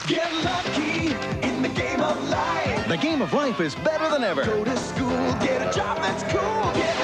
Get lucky in the game of life. The game of life is better than ever. Go to school, get a job that's cool. Get